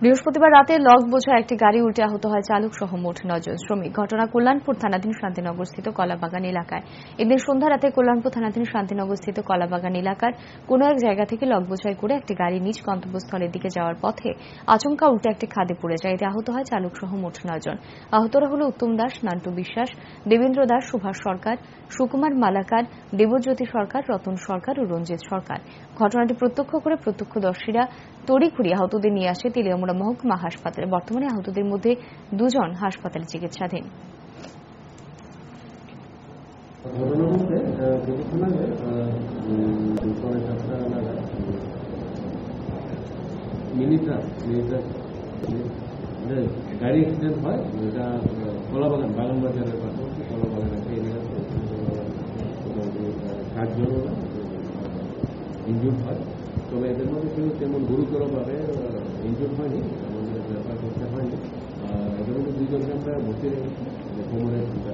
বৃহস্পতিবার রাতে লগ বোঝা একটি গাড়ি উল্টে আহত হয় চালক সহ মোট ৯ জন শ্রমিক। ঘটনা কল্যাণপুর থানাধীন শান্তিনগরস্থিত কলাবাগান এলাকায়। এদিন সন্ধ্যা রাতে কল্যাণপুর থানাধীন শান্তিনগরস্থিত কলাবাগান এলাকার কোন এক জায়গা থেকে লগ বোঝাই করে একটি গাড়ি নিজ গন্তব্যস্থলের দিকে যাওয়ার পথে আচমকা উল্টে একটি খাদে পড়ে যায়। এতে আহত হয় চালক সহ মোট ৯ জন। আহতরা হল উত্তম দাস, নান্টু বিশ্বাস, দেবেন্দ্র দাস, সুভাষ সরকার, সুকুমার মালাকার, দেবজ্যোতি সরকার, রতন সরকার ও রঞ্জিত সরকার। ঘটনাটি প্রত্যক্ষ করে প্রত্যক্ষদর্শীরা তড়িঘড়ি আহতদের নিয়ে আসে তেলিয়ামুড়া মহকুমা হাসপাতালে। বর্তমানে আহতদের মধ্যে ২ জন হাসপাতালে চিকিৎসাধীন। গাড়ি অ্যাক্সিডেন্ট হয়, এটা কলাবাগান বাগান বাজারের পাশে কলাবাগান একটা এরিয়া, ৬০ জন ইনজুর্ড হয়। তবে এদের মধ্যে কেউ তেমন গুরুতরভাবে ইনজুর্ড হয়নি, আমাদের ব্যাপার করতে হয়নি। এদের মধ্যে ২ জনকে আমরা ভর্তি রেখেছি, কোমরের